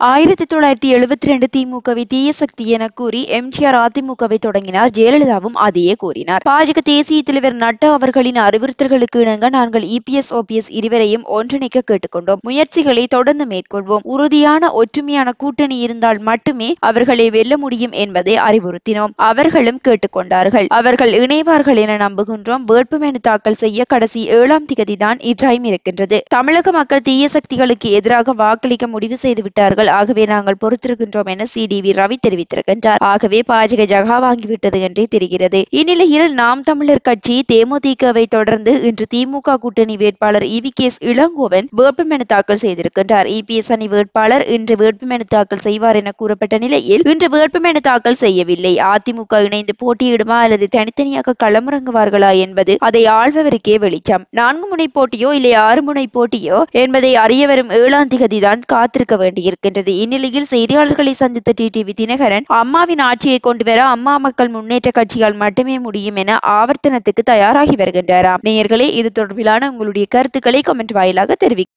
1972 திமுகவை தீய சக்தி என கூறி எம்ஜிஆர் அதிமுகவை தொடங்கினார். ஜெயலலிதாவும் அதையே கூறினார். பாஜக தேசிய தலைவர் நட்டா அவர்களின் அறிவுறுத்தல்களுக்கு இணங்க நாங்கள் இபிஎஸ், ஓபிஎஸ் இருவரையும் ஒன்றிணைக்க கேட்டுக்கொண்டோம். முயற்சிகளை தொடர்ந்து மேற்கொள்வோம். உறுதியான ஒற்றுமையான கூட்டணி இருந்தால் மட்டுமே அவர்களை வெல்ல முடியும் என்பதை அறிவுறுத்தினோம். அவர்களும் கேட்டுக்கொண்டார்கள். அவர்கள் இணைவார்கள் என நம்புகின்றோம். வேட்புமனு தாக்கல் செய்ய கடைசி 7ஆம் திகதி தான் டைம் இருக்கின்றது. தமிழக மக்கள் தீய சக்திகளுக்கு எதிராக வாக்களிக்க முடிவு செய்து விட்டார்கள். ஆகவே நாங்கள் பொறுத்திருக்கின்றோம் என CDV ரவி தெரிவித்திருக்கின்றார். ஆகவே பாஜக ஜகா வாங்கிவிட்டது என்றே தெரிகிறது. இந்நிலையில் நாம் தமிழர் கட்சி தேமுதிகவை தொடர்ந்து இன்று திமுக கூட்டணி வேட்பாளர் EVKS இளங்கோவன் வேட்புமனு தாக்கல் செய்திருக்கின்றார். EPS அணி வேட்பாளர் இன்று வேட்புமனு தாக்கல் செய்வார் என கூறப்பட்ட நிலையில் இன்று வேட்புமனு தாக்கல் செய்யவில்லை. அதிமுக இணைந்து போட்டியிடுமா அல்லது தனித்தனியாக களமிறங்குவார்களா என்பது அதை ஆள்பவருக்கே வெளிச்சம். 4 முனை போட்டியோ இல்லை 6 முனை போட்டியோ என்பதை அறிய வரும் 7ஆம் திகதி தான் காத்திருக்க வேண்டியிருக்கின்றது. இந்நிலையில் செய்தியாளர்களை சந்தித்த டிடிவி தினகரன் அம்மாவின் ஆட்சியை கொண்டு வர அம்மா மக்கள் முன்னேற்ற கட்சியால் மட்டுமே முடியும் என ஆவர்த்தனத்துக்கு தயாராகி வருகின்றாராம். நேயர்களே, இது தொடர்பிலான உங்களுடைய கருத்துக்களை கமெண்ட் வாயிலாக தெரிவிக்க